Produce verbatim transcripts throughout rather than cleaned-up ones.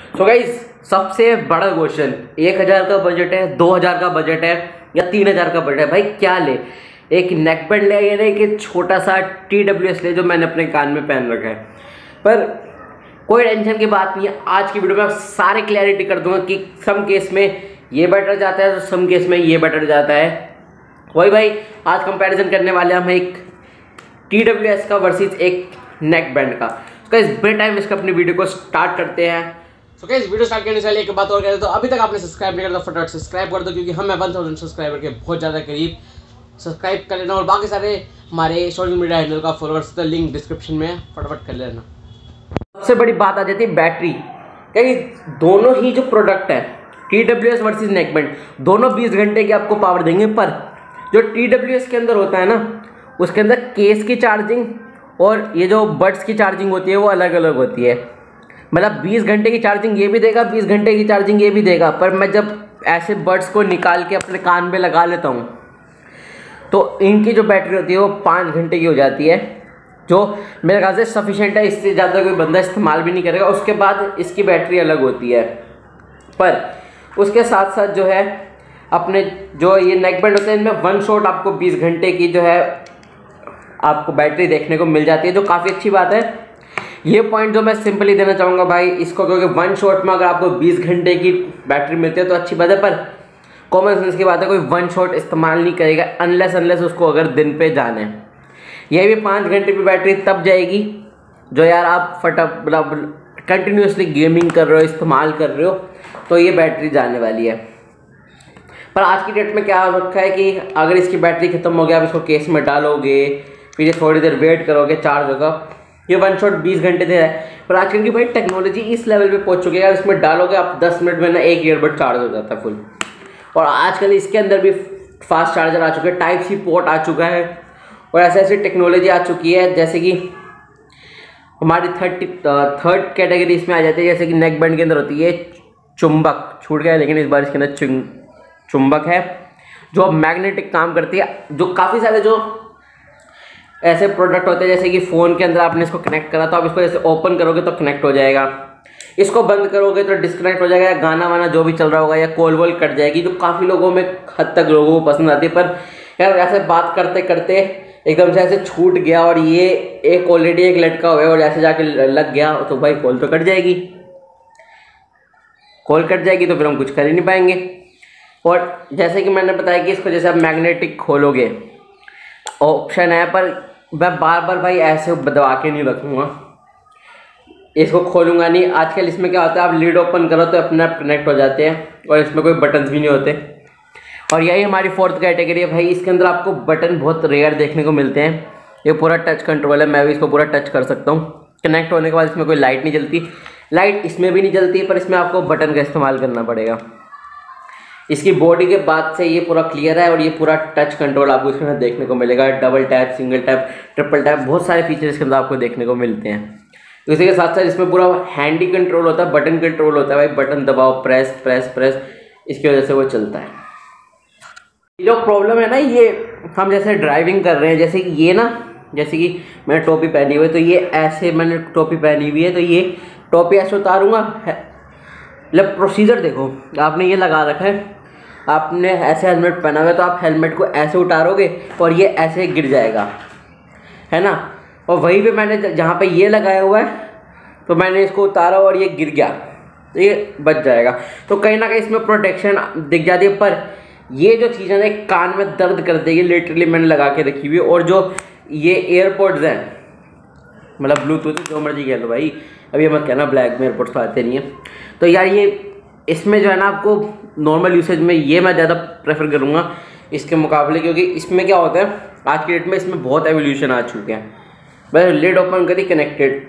So guys, सबसे बड़ा question, एक हज़ार का बजट है, दो हज़ार का बजट है या तीन हज़ार का बजट है, भाई क्या ले? एक नेकबैंड ले या नहीं कि छोटा सा टी डब्ल्यू एस ले जो मैंने अपने कान में पहन रखा है। पर कोई टेंशन की बात नहीं है, आज की वीडियो में सारे क्लैरिटी कर दूंगा कि सम केस में ये बेटर जाता है तो सम केस में ये बेटर जाता है। वही भाई आज कंपैरिजन करने वाले हम एक टी डब्ल्यू एस का वर्सेस एक नेक बैंड का। तो इस बे टाइम इसका अपनी वीडियो को स्टार्ट करते हैं। सो so, वीडियो स्टार्ट करने से पहले एक बात और कह दो, तो अभी तक आपने सब्सक्राइब नहीं करता फटाफट सब्सक्राइब कर दो, क्योंकि हम वन थाउजेंड सब्सक्राइबर के बहुत ज़्यादा करीब। सब्सक्राइब कर लेना और बाकी सारे हमारे सोशल मीडिया हैंडल का फॉलोअर्स का लिंक डिस्क्रिप्शन में फटाफट कर लेना। सबसे बड़ी बात आ जाती है बैटरी। कहीं दोनों ही जो प्रोडक्ट है T W S versus neck band, दोनों बीस घंटे की आपको पावर देंगे। पर जो टी डब्ल्यू एस के अंदर होता है ना, उसके अंदर केस की चार्जिंग और ये जो बड्स की चार्जिंग होती है वो अलग अलग होती है। मतलब बीस घंटे की चार्जिंग ये भी देगा, बीस घंटे की चार्जिंग ये भी देगा। पर मैं जब ऐसे बड्स को निकाल के अपने कान में लगा लेता हूँ तो इनकी जो बैटरी होती है वो पाँच घंटे की हो जाती है, जो मेरे ख्याल से सफिशेंट है। इससे ज़्यादा कोई बंदा इस्तेमाल भी नहीं करेगा। उसके बाद इसकी बैटरी अलग होती है। पर उसके साथ साथ जो है अपने जो ये नेक बैंड होते हैं, इनमें वन शॉट आपको बीस घंटे की जो है आपको बैटरी देखने को मिल जाती है, जो काफ़ी अच्छी बात है। ये पॉइंट जो मैं सिंपली देना चाहूँगा भाई इसको, क्योंकि वन शॉट में अगर आपको बीस घंटे की बैटरी मिलती है तो अच्छी बात है। पर कॉमन सेंस की बात है, कोई वन शॉट इस्तेमाल नहीं करेगा अनलेस अनलेस उसको अगर दिन पे जाना है। ये भी पाँच घंटे की बैटरी तब जाएगी जो यार आप फटा मतलब कंटिन्यूसली गेमिंग कर रहे हो, इस्तेमाल कर रहे हो, तो ये बैटरी जाने वाली है। पर आज की डेट में क्या रखा है कि अगर इसकी बैटरी खत्म हो गया, आप इसको केस में डालोगे, फिर ये थोड़ी देर वेट करोगे, चार्ज होगा, ये वन शॉट बीस घंटे दे रहा है। पर आजकल की भाई टेक्नोलॉजी इस लेवल पे पहुंच चुकी है, अगर इसमें डालोगे आप दस मिनट में ना एक ईयरबड चार्ज हो जाता है फुल। और आजकल इसके अंदर भी फास्ट चार्जर आ चुके हैं, टाइप सी पोर्ट आ चुका है, और ऐसे ऐसी टेक्नोलॉजी आ चुकी है जैसे कि हमारी थर्टी थर्ड कैटेगरी इसमें आ जाती है। जैसे कि नेक बैंड के अंदर होती है चुंबक, छूट गया लेकिन इस बार इसके अंदर चुंबक है जो मैग्नेटिक काम करती है। जो काफ़ी सारे जो ऐसे प्रोडक्ट होते हैं, जैसे कि फ़ोन के अंदर आपने इसको कनेक्ट करा तो आप इसको जैसे ओपन करोगे तो कनेक्ट हो जाएगा, इसको बंद करोगे तो डिस्कनेक्ट हो जाएगा, या गाना वाना जो भी चल रहा होगा या कॉल वॉल कट जाएगी, जो काफ़ी लोगों में हद तक लोगों को पसंद आती है। पर यार ऐसे बात करते करते एकदम से ऐसे छूट गया और ये एक ऑलरेडी एक लटका हुआ है और ऐसे जाके लग गया तो भाई कॉल तो कट जाएगी। कॉल कट जाएगी तो फिर हम कुछ कर ही नहीं पाएंगे। और जैसे कि मैंने बताया कि इसको जैसे आप मैग्नेटिक खोलोगे ऑप्शन है, पर मैं बार बार भाई ऐसे दबा के नहीं रखूँगा, इसको खोलूँगा नहीं। आजकल इसमें क्या होता है, आप लीड ओपन करो तो अपने आप कनेक्ट हो जाते हैं और इसमें कोई बटन्स भी नहीं होते। और यही हमारी फोर्थ कैटेगरी है भाई, इसके अंदर आपको बटन बहुत रेयर देखने को मिलते हैं। ये पूरा टच कंट्रोल है, मैं भी इसको पूरा टच कर सकता हूँ। कनेक्ट होने के बाद इसमें कोई लाइट नहीं जलती, लाइट इसमें भी नहीं जलती, पर इसमें आपको बटन का इस्तेमाल करना पड़ेगा। इसकी बॉडी के बाद से ये पूरा क्लियर है और ये पूरा टच कंट्रोल आपको इसके अंदर देखने को मिलेगा। Double tap, single tap, triple tap, बहुत सारे फीचर इसके अंदर आपको देखने को मिलते हैं। इसी के साथ साथ इसमें पूरा हैंडी कंट्रोल होता है, बटन कंट्रोल होता है भाई, बटन दबाओ, प्रेस प्रेस प्रेस, इसकी वजह से वो चलता है। जो प्रॉब्लम है ना, ये हम जैसे ड्राइविंग कर रहे हैं, जैसे कि ये ना, जैसे कि मैंने टोपी पहनी हुई है तो ये ऐसे मैंने टोपी पहनी हुई है तो ये टोपी ऐसे उतारूँगा, मतलब प्रोसीजर देखो, आपने ये लगा रखा है, आपने ऐसे हेलमेट पहना हुआ है तो आप हेलमेट को ऐसे उतारोगे और ये ऐसे गिर जाएगा, है ना। और वहीं पे मैंने जहाँ पे ये लगाया हुआ है तो मैंने इसको उतारा और ये गिर गया तो ये बच जाएगा। तो कहीं ना कहीं इसमें प्रोटेक्शन दिख जाती है। पर ये जो चीज़ है ना कान में दर्द कर देगी, लिटरली मैंने लगा के रखी हुई। और जो ये एयरपोर्ट्स हैं, मतलब ब्लूटूथ जो मर्जी कह लो भाई, अभी मत कहना ब्लैक में एयरपोर्ट्स तो आते नहीं है। तो यार ये इसमें जो है ना आपको नॉर्मल यूसेज में ये मैं ज़्यादा प्रेफर करूँगा इसके मुकाबले, क्योंकि इसमें क्या होता है आज की डेट में इसमें बहुत एवोल्यूशन आ चुके हैं। बस लिड ओपन करी, कनेक्टेड।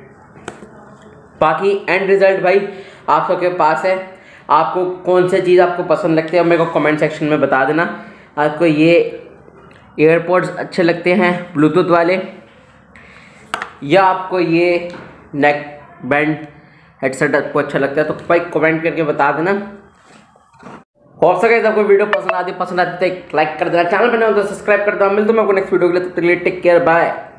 बाकी एंड रिजल्ट भाई आप सबके पास है। आपको कौन सी चीज़ आपको पसंद लगती है मेरे को कमेंट सेक्शन में बता देना। आपको ये एयरपोर्ट्स अच्छे लगते हैं ब्लूटूथ वाले, या आपको ये नेक बैंड हेडसेट आपको अच्छा लगता है, तो भाई कमेंट करके बता देना। हो सके आपको वीडियो पसंद आती पसंद आती तो लाइक कर देना, चैनल पर नहीं हो तो सब्सक्राइब कर देना। मिलता हूं मैं आपको नेक्स्ट वीडियो के लिए, तब तक के लिए टेक केयर, बाय।